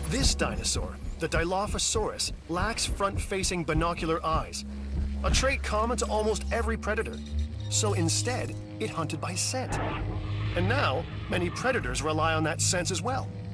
This dinosaur, the Dilophosaurus, lacks front-facing binocular eyes, a trait common to almost every predator. So instead, it hunted by scent. And now, many predators rely on that sense as well.